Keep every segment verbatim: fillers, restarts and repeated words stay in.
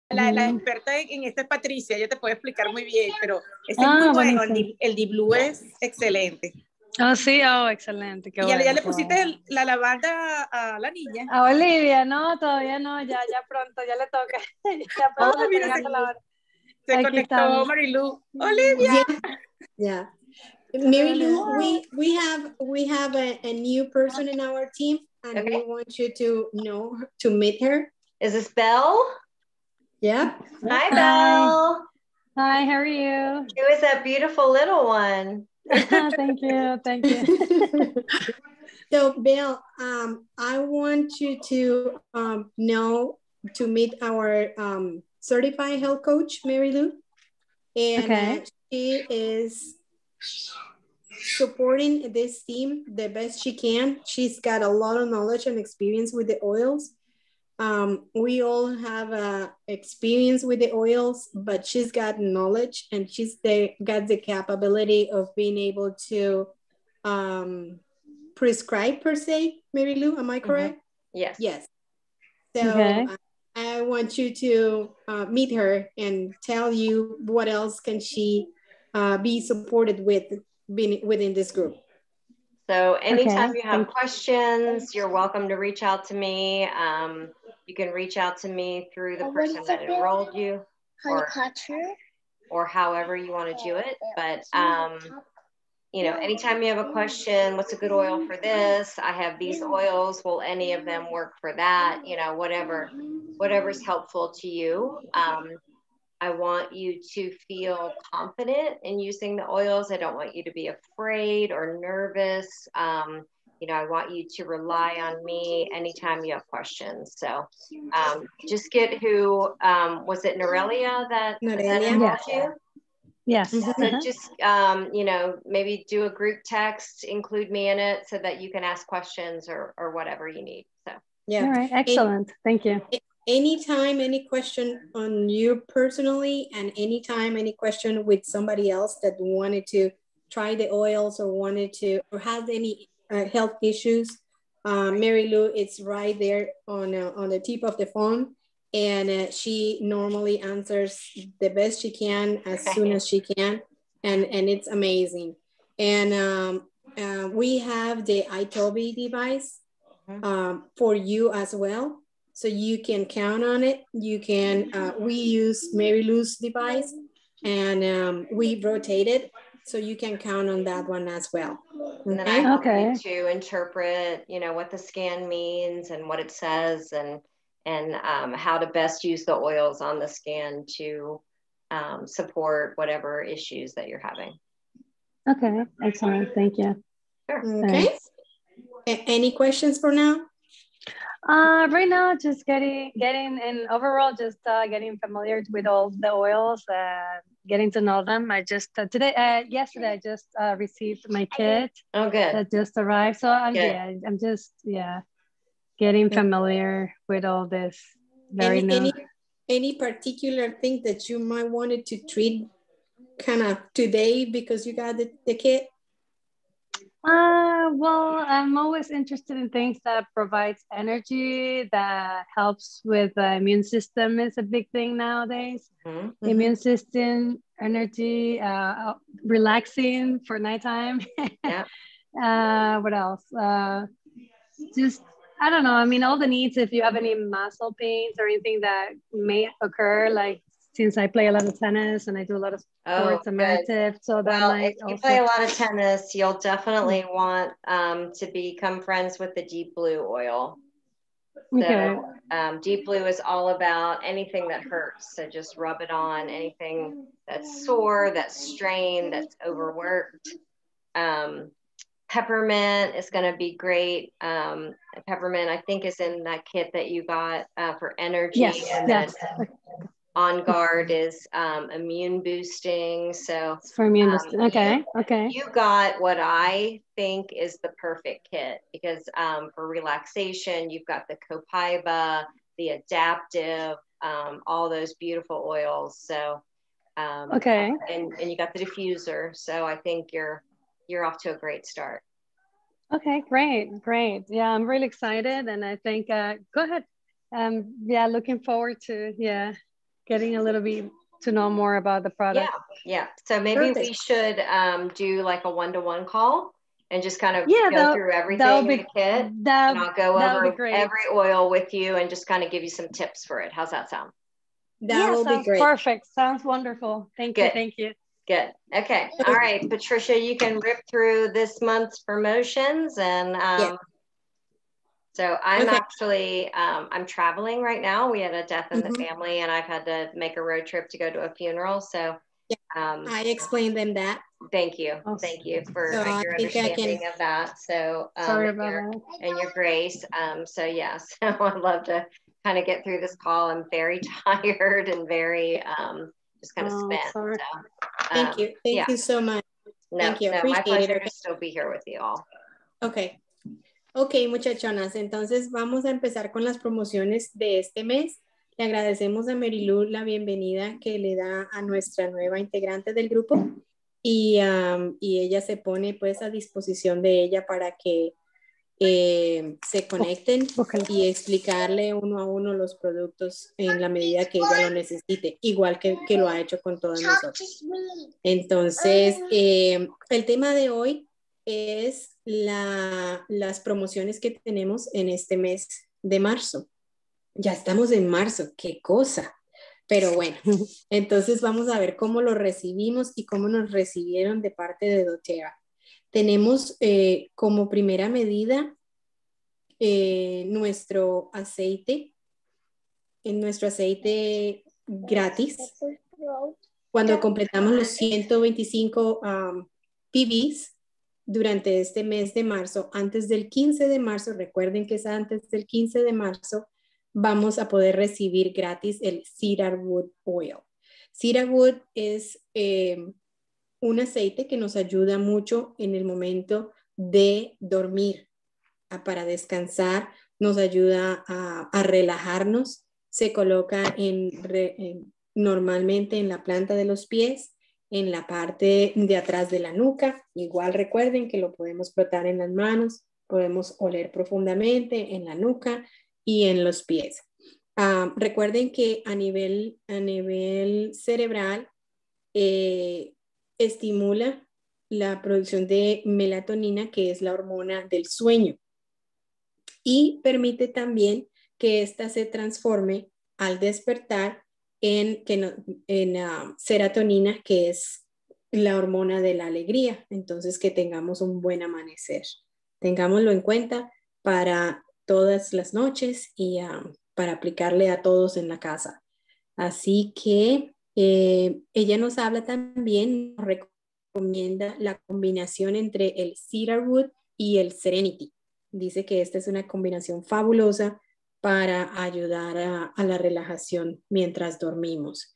La, la experta en, en esto es Patricia, ella te puede explicar muy bien, pero ese es Ah, muy bueno, el, buenísimo. Deep- el Deep Blue es excelente. Oh, sí, oh, excelente, qué ¿Y ya, bueno. ya le qué pusiste bueno. el- la lavanda a, a la niña? A Olivia, no, todavía no, ya, ya pronto, ya le toca. Ya Oh, pronto le está mira, se, llegando la hora. se Aquí conectó estamos. Marilu. Olivia. Yeah, yeah. Mary Lou, we we have we have a, a new person in our team, and Okay. we want you to know to meet her. Is this Belle? Yeah. Hi, Belle. Hi, how are you? Who is that beautiful little one? Thank you, thank you. So, Bill, um, I want you to um, know to meet our um, certified health coach, Mary Lou, and Okay. uh, she is supporting this team the best she can. She's got a lot of knowledge and experience with the oils. Um, we all have uh, experience with the oils, but she's got knowledge and she's the, got the capability of being able to um, prescribe per se. Mary Lou, am I correct? Mm-hmm. Yes. Yes. So Okay. uh, I want you to uh, meet her and tell you what else can she uh, be supported with being within this group. So anytime Okay, you have thank you. questions, you're welcome to reach out to me. Um, you can reach out to me through the person that enrolled you, or, or however you want to do it. But um, you know, anytime you have a question, what's a good oil for this? I have these oils. Will any of them work for that? You know, whatever, whatever's helpful to you. Um, I want you to feel confident in using the oils. I don't want you to be afraid or nervous. Um, you know, I want you to rely on me anytime you have questions. So um, just get who, um, was it Norelia that, that enrolled Yes. you? Yes. So Uh-huh. just, um, you know, maybe do a group text, include me in it so that you can ask questions or, or whatever you need. So, yeah. All right, excellent. And thank you. Anytime, any question on you personally, and anytime, any question with somebody else that wanted to try the oils or wanted to, or has any uh, health issues, uh, Mary Lou is right there on, uh, on the tip of the phone. And uh, she normally answers the best she can as soon as she can. And, and it's amazing. And um, uh, we have the iTobi device um, for you as well. So you can count on it. You can, uh, we use Mary Lou's device and um, we rotate it. So you can count on that one as well. And then I help Okay. you to interpret, you know, what the scan means and what it says, and and um, how to best use the oils on the scan to um, support whatever issues that you're having. Okay, excellent. Thank you. Sure. Okay. A any questions for now? Uh, right now, just getting, getting, and overall, just uh, getting familiar with all the oils, uh, getting to know them. I just uh, today, uh, yesterday, I just uh, received my kit. Oh, good. That just arrived. So I'm, Good. yeah, I'm just, yeah, getting familiar with all this. Very Any, new. any, any particular thing that you might wanted to treat kind of today because you got the, the kit? Uh, well, I'm always interested in things that provides energy, that helps with the immune system is a big thing nowadays. Mm-hmm. Immune system, energy, uh, relaxing for nighttime. Yeah. uh, what else? Uh, just, I don't know. I mean, all the needs, if you have any muscle pains or anything that may occur, like since I play a lot of tennis and I do a lot of sports, oh, I'm active. So that well, might if you also... play a lot of tennis, you'll definitely mm-hmm. want um, to become friends with the Deep Blue oil. So okay. um, Deep Blue is all about anything that hurts. So just rub it on anything that's sore, that's strained, that's overworked. Um, peppermint is going to be great. Um, peppermint, I think, is in that kit that you got uh, for energy. Yes, and yes. then On Guard is um, immune boosting. So it's for immune um, boosting. Okay, you, okay. You got what I think is the perfect kit, because um, for relaxation, you've got the Copaiba, the Adaptive, um, all those beautiful oils. So um, okay, and and you got the diffuser. So I think you're you're off to a great start. Okay, great, great. Yeah, I'm really excited, and I think uh, go ahead. Um, yeah, looking forward to yeah. getting a little bit to know more about the product. Yeah, yeah. So maybe Perfect. we should um, do like a one-to-one call and just kind of Yeah, go that, through everything that in would the be, kit. that, and I'll go that would over be great. every oil with you and just kind of give you some tips for it. How's that sound? That yeah, will be sounds great. perfect. Sounds wonderful. Thank Good. you. Thank you. Good. Okay. All right, Patricia, you can rip through this month's promotions. And um, Yeah. so I'm Okay. actually, um, I'm traveling right now. We had a death in Mm-hmm. the family and I've had to make a road trip to go to a funeral. So Yeah. um, I explained them that. thank you. Oh, Thank you for So uh, I your think I understanding can- of that. So um, sorry and about your, that. and your grace. Um, so yes, yeah, so I'd love to kind of get through this call. I'm very tired and very um, just kind of Oh, spent. sorry. So, Thank um, you. Thank yeah. you so much. No, Thank you. no, my Appreciate pleasure it. Okay. to still be here with you all. Ok, ok, muchachonas, entonces vamos a empezar con las promociones de este mes. Le agradecemos a Marilu la bienvenida que le da a nuestra nueva integrante del grupo y, um, y ella se pone pues a disposición de ella para que eh, se conecten Okay. y explicarle uno a uno los productos en la medida que ella lo necesite, igual que, que lo ha hecho con todos nosotros. Entonces, eh, el tema de hoy es la, las promociones que tenemos en este mes de marzo. Ya estamos en marzo, qué cosa. Pero bueno, entonces vamos a ver cómo lo recibimos y cómo nos recibieron de parte de doTERRA. Tenemos eh, como primera medida eh, nuestro aceite, en nuestro aceite gratis. Cuando completamos los ciento veinticinco um, P Bs durante este mes de marzo, antes del quince de marzo, recuerden que es antes del quince de marzo, vamos a poder recibir gratis el Cedarwood Oil. Cedarwood es eh, un aceite que nos ayuda mucho en el momento de dormir, a, para descansar, nos ayuda a, a relajarnos, se coloca en, re, en, normalmente en la planta de los pies, en la parte de atrás de la nuca, igual recuerden que lo podemos frotar en las manos, podemos oler profundamente en la nuca y en los pies. Uh, recuerden que a nivel, a nivel cerebral eh, estimula la producción de melatonina, que es la hormona del sueño, y permite también que ésta se transforme al despertar en, que no, en uh, serotonina, que es la hormona de la alegría. Entonces, que tengamos un buen amanecer. Tengámoslo en cuenta para todas las noches y uh, para aplicarle a todos en la casa. Así que eh, ella nos habla también, nos recomienda la combinación entre el Cedarwood y el Serenity. Dice que esta es una combinación fabulosa para ayudar a, a la relajación mientras dormimos.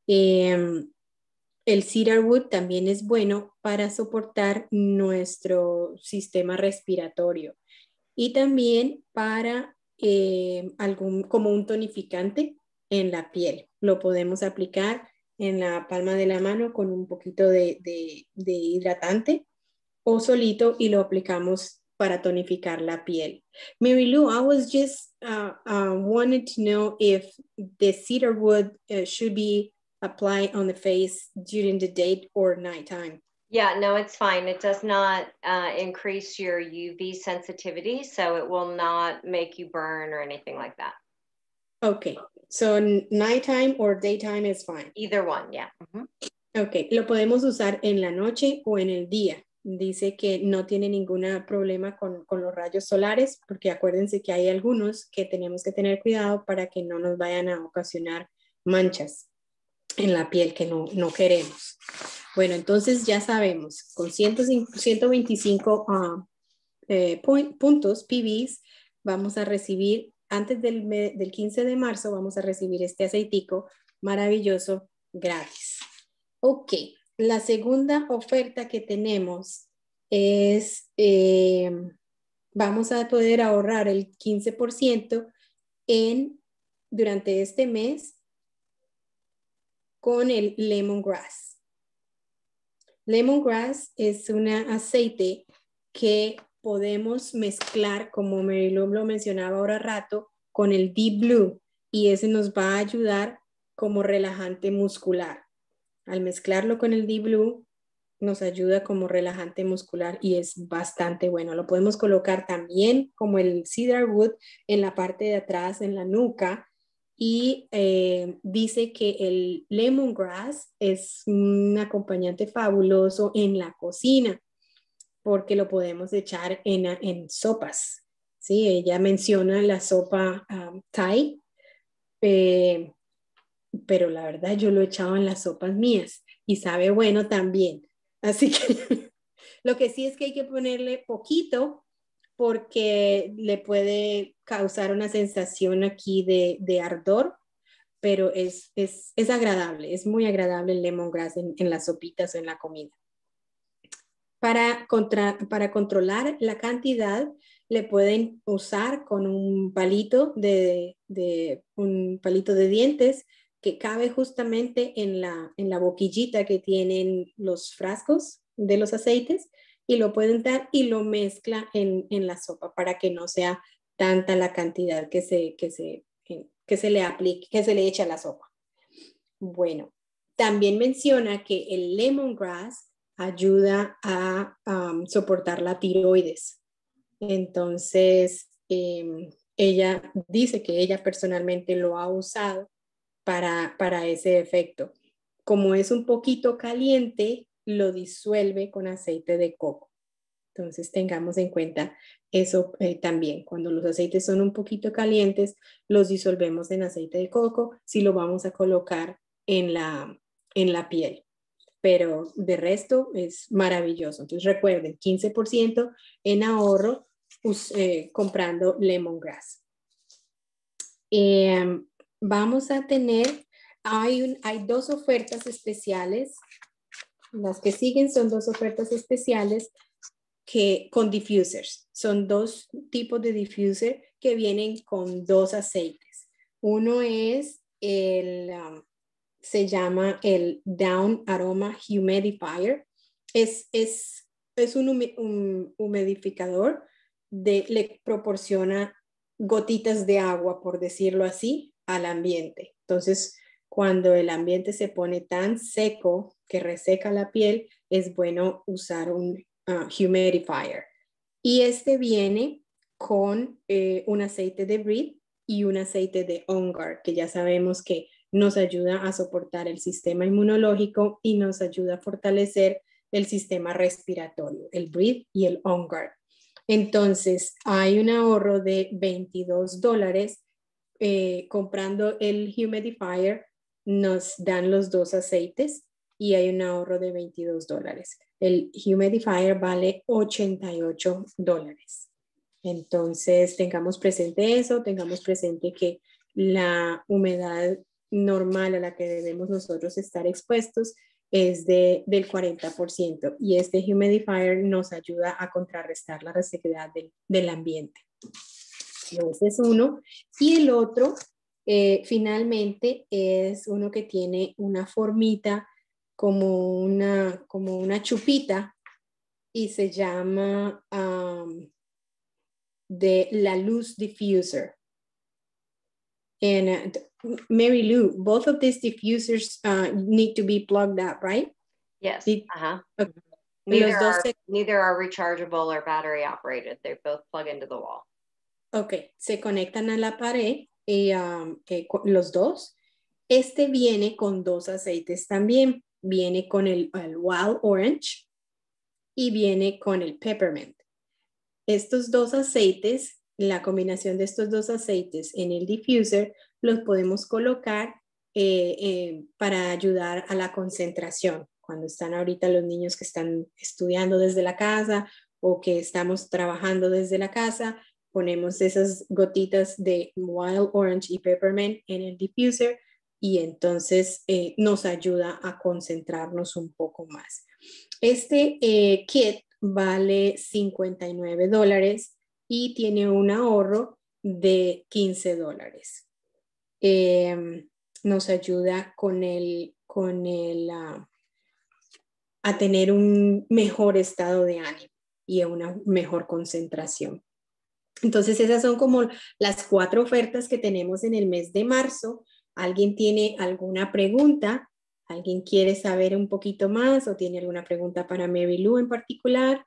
Eh, el Cedarwood también es bueno para soportar nuestro sistema respiratorio y también para eh, algún, como un tonificante en la piel. Lo podemos aplicar en la palma de la mano con un poquito de, de, de hidratante o solito y lo aplicamos para tonificar la piel. Marilu, I was just uh, uh, wanted to know if the cedarwood uh, should be applied on the face during the day or nighttime. Yeah, no, it's fine. It does not uh, increase your U V sensitivity, so it will not make you burn or anything like that. Okay, so nighttime or daytime is fine. Either one, yeah. Mm-hmm. Okay, lo podemos usar en la noche o en el día. Dice que no tiene ningún problema con, con los rayos solares, porque acuérdense que hay algunos que tenemos que tener cuidado para que no nos vayan a ocasionar manchas en la piel que no, no queremos. Bueno, entonces ya sabemos, con ciento veinticinco uh, eh, point, puntos P Bs vamos a recibir, antes del, del quince de marzo, vamos a recibir este aceitico maravilloso gratis. Ok, la segunda oferta que tenemos es, eh, vamos a poder ahorrar el quince por ciento en, durante este mes con el lemongrass. Lemongrass es un aceite que podemos mezclar, como Marilu lo mencionaba ahora rato, con el Deep Blue, y ese nos va a ayudar como relajante muscular. Al mezclarlo con el D-Blue, nos ayuda como relajante muscular y es bastante bueno. Lo podemos colocar también como el cedarwood en la parte de atrás, en la nuca. Y eh, dice que el lemongrass es un acompañante fabuloso en la cocina porque lo podemos echar en, en sopas. ¿Sí? Ella menciona la sopa um, Thai, eh, pero la verdad yo lo he echado en las sopas mías y sabe bueno también. Así que lo que sí es que hay que ponerle poquito porque le puede causar una sensación aquí de, de ardor, pero es, es, es agradable, es muy agradable el lemongrass en, en las sopitas o en la comida. Para, contra, para controlar la cantidad, le pueden usar con un palito de, de, un palito de dientes que cabe justamente en la, en la boquillita que tienen los frascos de los aceites y lo pueden dar y lo mezcla en, en la sopa para que no sea tanta la cantidad que se, que se, que se le aplique, que se le echa a la sopa. Bueno, también menciona que el lemongrass ayuda a um, soportar la tiroides. Entonces, eh, ella dice que ella personalmente lo ha usado para, para ese efecto. Como es un poquito caliente, lo disuelve con aceite de coco. Entonces, tengamos en cuenta eso eh, también. Cuando los aceites son un poquito calientes, los disolvemos en aceite de coco si lo vamos a colocar en la, en la piel. Pero de resto es maravilloso. Entonces, recuerden, quince por ciento en ahorro eh, comprando lemongrass. Eh, vamos a tener, hay, un, hay dos ofertas especiales. Las que siguen son dos ofertas especiales que, con diffusers. Son dos tipos de diffuser que vienen con dos aceites. Uno es el, um, se llama el Down Aroma Humidifier. Es, es, es un, un humidificador, de, le proporciona gotitas de agua, por decirlo así, al ambiente. Entonces, cuando el ambiente se pone tan seco que reseca la piel, es bueno usar un uh, humidifier. Y este viene con eh, un aceite de Breathe y un aceite de On Guard, que ya sabemos que nos ayuda a soportar el sistema inmunológico y nos ayuda a fortalecer el sistema respiratorio, el Breathe y el On Guard. Entonces, hay un ahorro de veintidós dólares. Eh, comprando el humidifier, nos dan los dos aceites y hay un ahorro de veintidós dólares. El humidifier vale ochenta y ocho dólares. Entonces, tengamos presente eso, tengamos presente que la humedad normal a la que debemos nosotros estar expuestos es de, del cuarenta por ciento y este humidifier nos ayuda a contrarrestar la resequedad del, del ambiente. Ese es uno. Y el otro, eh, finalmente, es uno que tiene una formita como una, como una chupita y se llama um, de la Luz Diffuser. And uh, Mary Lou, both of these diffusers uh, need to be plugged up, right? Yes. Did, uh-huh. Okay. Neither, are, neither are rechargeable or battery operated. They both plug into the wall. Ok, se conectan a la pared y, um, eh, los dos. Este viene con dos aceites también. Viene con el, el Wild Orange y viene con el Peppermint. Estos dos aceites, la combinación de estos dos aceites en el diffuser, los podemos colocar eh, eh, para ayudar a la concentración. Cuando están ahorita los niños que están estudiando desde la casa o que estamos trabajando desde la casa, ponemos esas gotitas de Wild Orange y Peppermint en el diffuser y entonces eh, nos ayuda a concentrarnos un poco más. Este eh, kit vale cincuenta y nueve dólares y tiene un ahorro de quince dólares. Eh, nos ayuda con el, con el, uh, a tener un mejor estado de ánimo y una mejor concentración. Entonces esas son como las cuatro ofertas que tenemos en el mes de marzo. ¿Alguien tiene alguna pregunta? ¿Alguien quiere saber un poquito más o tiene alguna pregunta para Mary Lou en particular?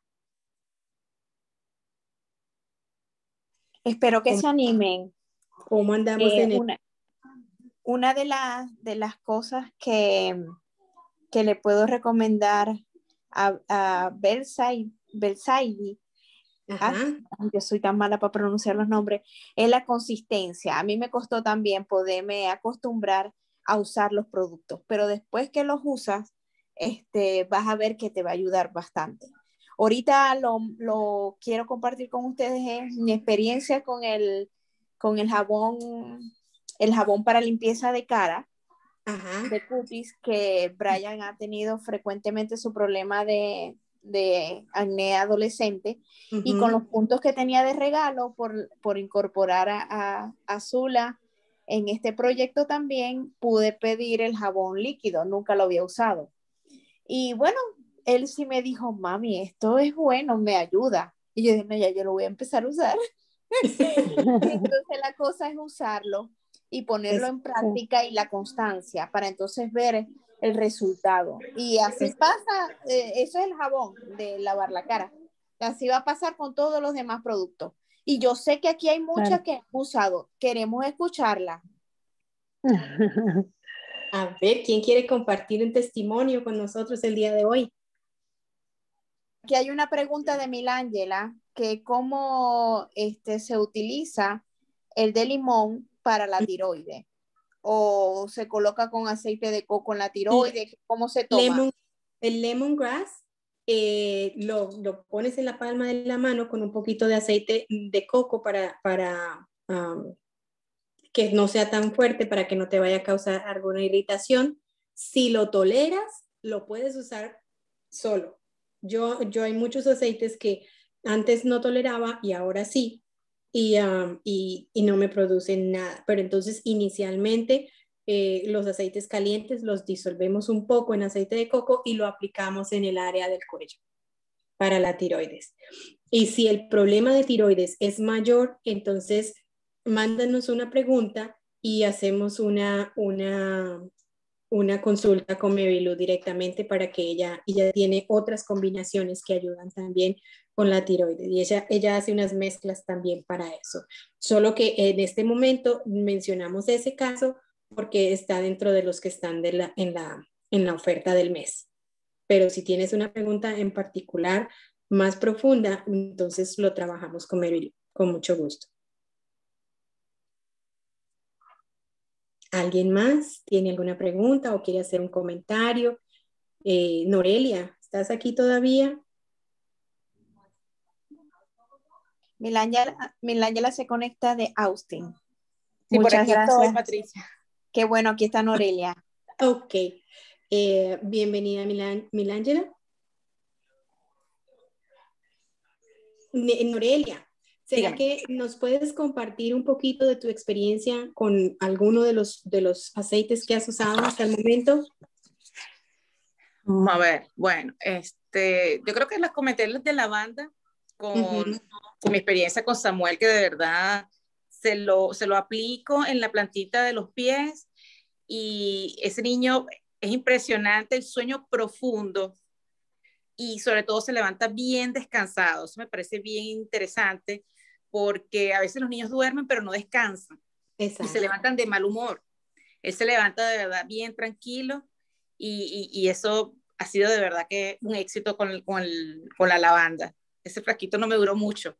Espero que se animen. ¿Cómo andamos Eh, en el... una, una de, la, de las cosas que, que le puedo recomendar a, a Versailles, Versailles ah, yo soy tan mala para pronunciar los nombres, es la consistencia. A mí me costó también poderme acostumbrar a usar los productos, pero después que los usas, este, vas a ver que te va a ayudar bastante. Ahorita lo, lo quiero compartir con ustedes es mi experiencia con el, con el jabón, el jabón para limpieza de cara. Ajá. De cutis, que Brian ha tenido frecuentemente su problema de, de acné adolescente, uh-huh. Y con los puntos que tenía de regalo por, por incorporar a, a, a Zula en este proyecto también pude pedir el jabón líquido, nunca lo había usado. Y bueno, él sí me dijo, mami, esto es bueno, me ayuda. Y yo dije, no, ya yo lo voy a empezar a usar. Entonces la cosa es usarlo y ponerlo en práctica y la constancia para entonces ver el resultado. Y así pasa, eh, eso es el jabón de lavar la cara. Así va a pasar con todos los demás productos. Y yo sé que aquí hay muchas claro. que han usado. Queremos escucharla. A ver, ¿quién quiere compartir un testimonio con nosotros el día de hoy? Aquí hay una pregunta de Milángela, que cómo este, se utiliza el de limón para la tiroides, o se coloca con aceite de coco en la tiroides, ¿cómo se toma? Lemon, el lemongrass eh, lo, lo pones en la palma de la mano con un poquito de aceite de coco para, para um, que no sea tan fuerte, para que no te vaya a causar alguna irritación. Si lo toleras, lo puedes usar solo. Yo, yo hay muchos aceites que antes no toleraba y ahora sí. Y, um, y, y no me producen nada. Pero entonces inicialmente eh, los aceites calientes los disolvemos un poco en aceite de coco y lo aplicamos en el área del cuello para la tiroides. Y si el problema de tiroides es mayor, entonces mándanos una pregunta y hacemos una, una, una consulta con Mary Lou directamente para que ella, ella tiene otras combinaciones que ayudan también con la tiroides y ella, ella hace unas mezclas también para eso. Solo que en este momento mencionamos ese caso porque está dentro de los que están de la, en, la, en la oferta del mes. Pero si tienes una pregunta en particular más profunda, entonces lo trabajamos con Mary Lou, con mucho gusto. ¿Alguien más tiene alguna pregunta o quiere hacer un comentario? Eh, Norelia, ¿estás aquí todavía? Milángela, Milángela se conecta de Austin. Sí, muchas por aquí gracias. Estoy, Patricia. Qué bueno, aquí está Norelia. Ok. Eh, bienvenida, Milán, Milángela. Norelia, ¿será Dígame. que nos puedes compartir un poquito de tu experiencia con alguno de los, de los aceites que has usado hasta el momento? A ver, bueno, este, yo creo que las comenté de lavanda con, uh-huh. con mi experiencia con Samuel, que de verdad se lo, se lo aplico en la plantita de los pies y ese niño es impresionante, el sueño profundo y sobre todo se levanta bien descansado. Eso me parece bien interesante porque a veces los niños duermen pero no descansan. Exacto. Y se levantan de mal humor. Él se levanta de verdad bien tranquilo y, y, y eso ha sido de verdad que un éxito con, el, con, el, con la lavanda. Ese frasquito no me duró mucho.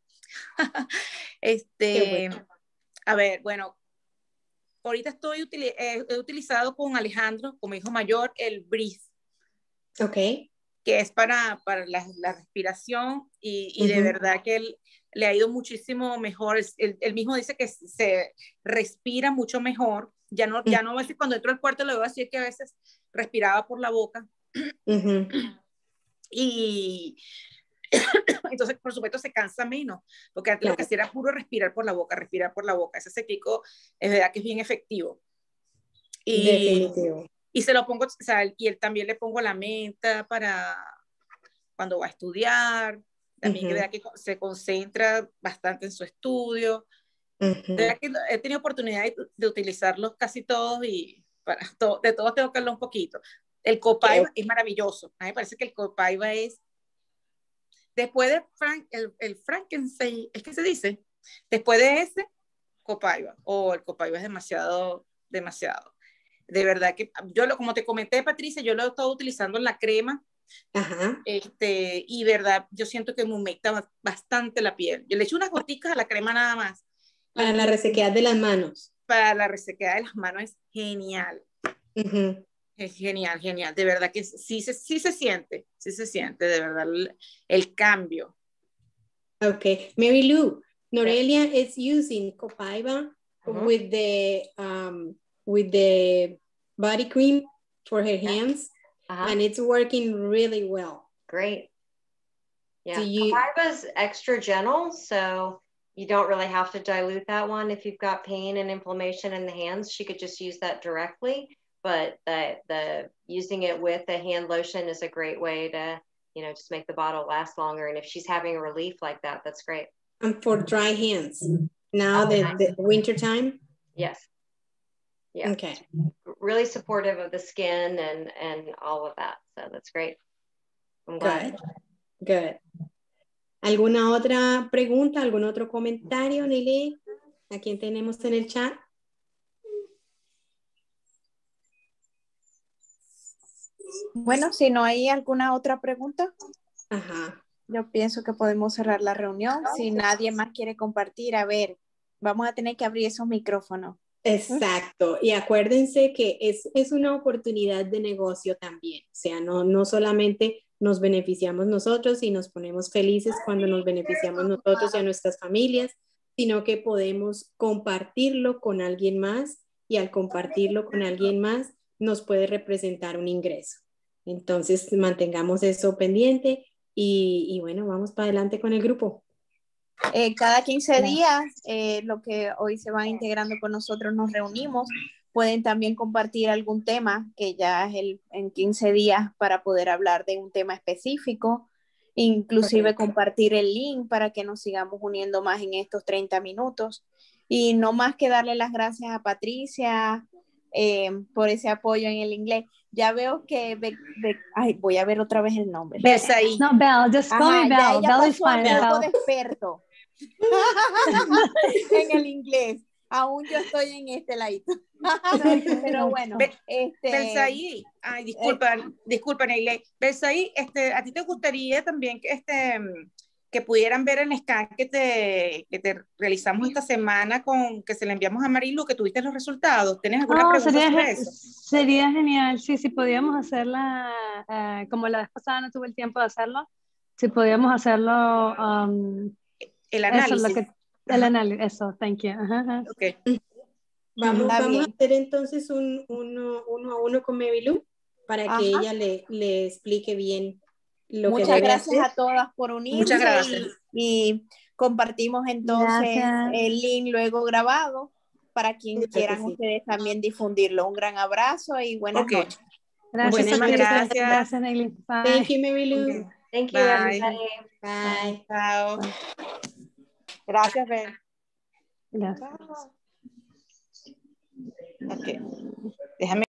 este, bueno. A ver, bueno, ahorita estoy util, eh, he utilizado con Alejandro, con mi hijo mayor, el Breathe. Ok. Que es para, para la, la respiración y, y uh-huh. de verdad que él le ha ido muchísimo mejor. Él, él mismo dice que se respira mucho mejor. Ya no, uh-huh. ya no a veces cuando entro al cuarto le voy a decir que a veces respiraba por la boca. Uh-huh. Y entonces, por supuesto, se cansa menos, porque antes claro. lo que hacía era puro respirar por la boca, respirar por la boca. Ese sequico es verdad que es bien efectivo. Y, Definitivo. Y se lo pongo, o sea, y él también le pongo la menta para cuando va a estudiar, también uh-huh. que vea que se concentra bastante en su estudio. Uh-huh. De verdad que he tenido oportunidad de, de utilizarlos casi todos y para to, de todos tengo que hablar un poquito. El Copaiba es maravilloso. A mí me parece que el Copaiba es, después de Frank, el, el Frankenstein, es que se dice, después de ese, Copaiba, o oh, el Copaiba es demasiado, demasiado. De verdad que yo, lo, como te comenté, Patricia, yo lo he estado utilizando en la crema. Ajá. Este, y verdad, yo siento que me humecta bastante la piel. Yo le echo unas goticas a la crema nada más. Para la resequedad de las manos. Para la resequedad de las manos es genial. Uh-huh. Es genial, genial. De verdad que sí se, sí se siente, sí se siente, de verdad, el, el cambio. Ok. Mary Lou, Norelia is using Copaiba uh-huh. with the um, with the body cream for her hands, uh-huh. and it's working really well. Great. Yeah, you... Copaiba's extra gentle, so you don't really have to dilute that one. If you've got pain and inflammation in the hands, she could just use that directly. But the the using it with a hand lotion is a great way to, you know, just make the bottle last longer. And if she's having a relief like that, that's great. And for dry hands, now oh, the, nice. the winter time? Yes. Yeah. Okay. Really supportive of the skin and, and all of that. So that's great. I'm glad. Good. Good. ¿Alguna otra pregunta, algún otro comentario, Nelly? ¿A quién tenemos en el chat? Bueno, si no hay alguna otra pregunta, Ajá. Yo pienso que podemos cerrar la reunión. Si nadie más quiere compartir, a ver, vamos a tener que abrir esos micrófonos. Exacto, y acuérdense que es, es una oportunidad de negocio también, o sea, no, no solamente nos beneficiamos nosotros y nos ponemos felices cuando nos beneficiamos nosotros y a nuestras familias, sino que podemos compartirlo con alguien más y al compartirlo con alguien más nos puede representar un ingreso. Entonces mantengamos eso pendiente y, y bueno, vamos para adelante con el grupo. Eh, cada quince días, eh, lo que hoy se van integrando con nosotros, nos reunimos. Pueden también compartir algún tema que ya es el, en quince días para poder hablar de un tema específico. Inclusive okay. compartir el link para que nos sigamos uniendo más en estos treinta minutos. Y no más que darle las gracias a Patricia eh, por ese apoyo en el inglés. Ya veo que, Be, Be, ay, voy a ver otra vez el nombre. Besaí. No, Belle, just call Ajá, me Belle. Belle is fine. Belle de experto en el inglés. Aún yo estoy en este ladito. Pero bueno, Be, este... Besaí, ay, disculpa, eh, disculpa, Neile. Besaí, este, ¿a ti te gustaría también que este... que pudieran ver el scan que te, que te realizamos esta semana con que se le enviamos a Marilu, que tuviste los resultados? ¿Tienes alguna oh, pregunta sería, sobre eso? Sería genial, sí, si podíamos hacerla, eh, como la vez pasada no tuve el tiempo de hacerlo, si podíamos hacerlo, um, el análisis. Eso, lo que, el análisis, eso, thank you. Ajá, ajá. Okay. Vamos, vamos a hacer entonces un uno, uno a uno con Marilu para ajá. que ella le, le explique bien. Lo Muchas que gracias hacer. a todas por unirse. Muchas gracias. Y, y compartimos entonces gracias. El link luego grabado para quien gracias, quieran sí. ustedes también difundirlo. Un gran abrazo y buenas okay. noches. Gracias, Muchísimas gracias. Gracias, Nelly. Bye. Thank you, Marilu. Okay. Thank you, Bye. everybody. Bye. Chao. Bye. Gracias, Ben. Gracias. Okay. Déjame